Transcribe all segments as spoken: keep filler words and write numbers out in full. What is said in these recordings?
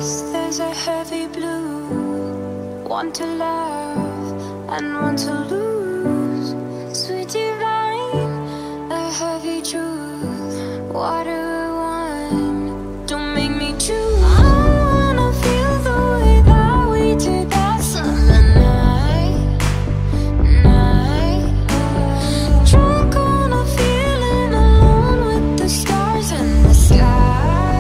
There's a heavy blue, want to love and want to lose. Sweet divine, a heavy truth. What do I want? Don't make me choose. I wanna feel the way that we did that summer night, night. Drunk on a feeling, alone with the stars in the sky.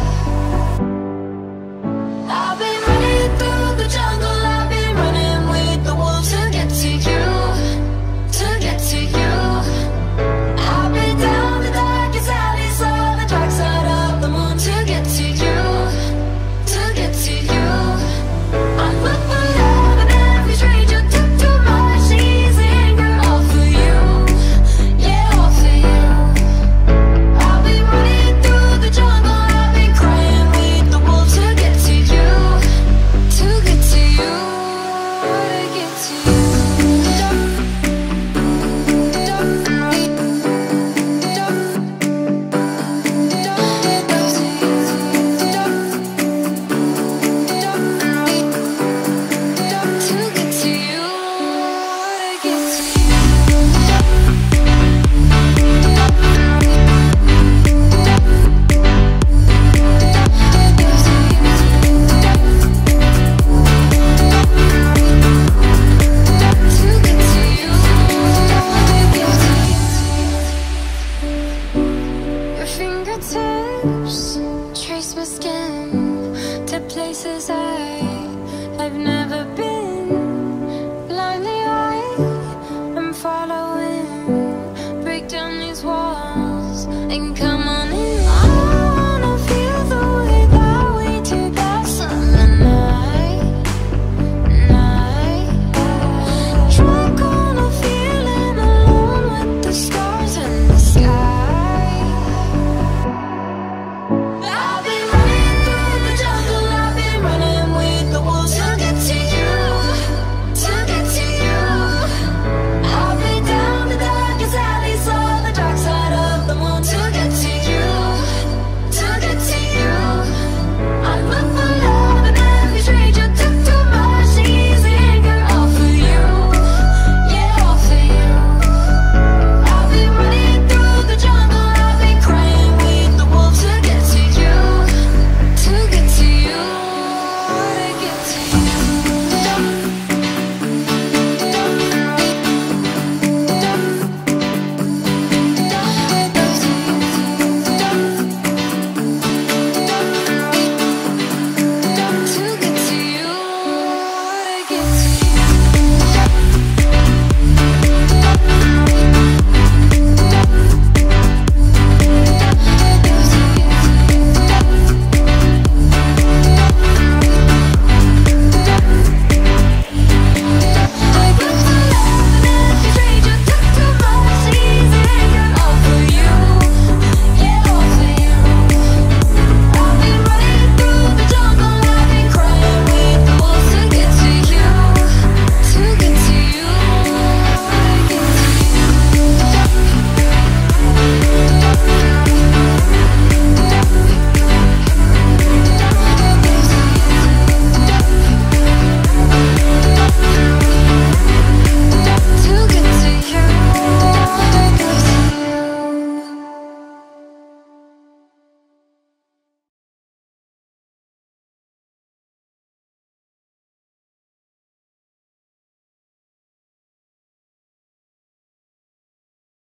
I've been running through the jungle, I've been running with the wolves to get to you, to get to you. I've been down the darkest alleys, on the dark side of the moon to get to you, to get to you. I'm full of love and every stranger took too much easy anger, all for you, yeah, all for you. I've been running through the jungle, I've been crying with the wolves to get to you, to get to you, to get to you. To get to you, to get to your fingertips trace my skin to places I have never been. Blindly I am following, break down these walls and come